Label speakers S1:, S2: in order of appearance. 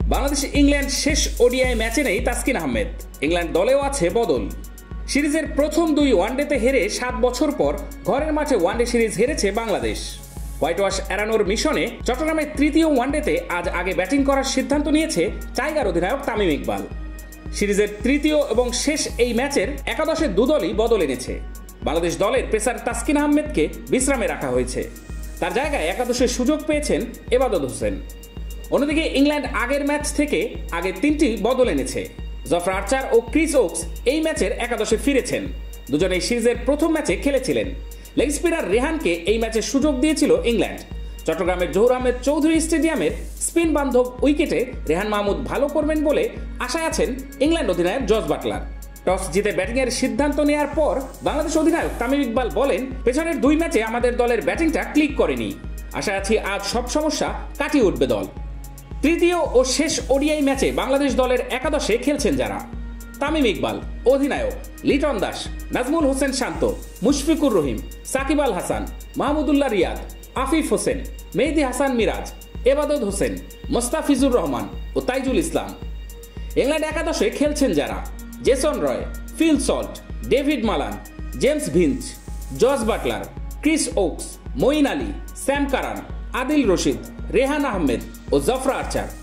S1: Bangladesh England শেষ ODI ম্যাচে নেই তাসকিন আহমেদ। ইংল্যান্ড দলেও আছে বদল। সিরিজের প্রথম 2 ওয়ানডেতে হেরে 7 বছর পর ঘরের মাঠে ওয়ানডে সিরিজ হেরেছে বাংলাদেশ। হোয়াইট ওয়াশ এড়ানোর মিশনে চট্টগ্রামের তৃতীয় ওয়ানডেতে আজ আগে ব্যাটিং করার সিদ্ধান্ত নিয়েছে টাইগার অধিনায়ক তামিম ইকবাল। সিরিজের তৃতীয় এবং শেষ এই ম্যাচের একাদশের দুদলই বদল এনেছে। বাংলাদেশ দলের পেসার তাসকিন আহমেদকে বিশ্রামে রাখা হয়েছে। তার জায়গায় একাদশের সুযোগ পেয়েছেন এবাদত হোসেন। অন্যদিকে ইংল্যান্ড আগের ম্যাচ থেকে আগে 3টি বদল এনেছে। জফরা আর্চার ও ক্রিস ওকস এই ম্যাচের একাদশে ফিরেছেন। দুজনেই সিরিজের প্রথম ম্যাচে খেলেছিলেন। লেগ স্পিনার রেহানকে এই ম্যাচে সুযোগ দিয়েছিল ইংল্যান্ড। চট্টগ্রামের জহুর আহমেদ চৌধুরী স্টেডিয়ামের স্পিন বান্ধব উইকেটে রেহান মাহমুদ ভালো করবেন বলে আশায় আছেন ইংল্যান্ড অধিনায়ক জস বাটলার। টস জিতে ব্যাটিংয়ের সিদ্ধান্ত নেওয়ার পর বাংলাদেশ অধিনায়ক তামিম ইকবাল বলেন, পেছনের 2 ম্যাচে আমাদের দলের ব্যাটিংটা ক্লিক করেনি। আশা আছি আজ সব সমস্যা কাটিয়ে উঠবে দল। তৃতীয় ও শেষ ওডিআই ম্যাচে বাংলাদেশ দলের একাদশে খেলছেন যারা: তামিম ইকবাল অধিনায়ক, লিটন দাস, নাজমুল হোসেন শান্ত, মুশফিকুর রহিম, সাকিব আল হাসান, মাহমুদুল্লাহ রিয়াদ, আফিফ হোসেন, মেহেদী হাসান মিরাজ, এবাদত হোসেন, মোস্তাফিজুর রহমান ও তাইজুল ইসলাম। ইংল্যান্ড একাদশে খেলছেন যারা: Jason Roy, Phil Salt, Dawid Malan, James Vince, Jos Buttler, Chris Woakes, Moeen Ali, Sam Curran, Adil Rashid, Rehan Ahmed ও জফরা আর্চার।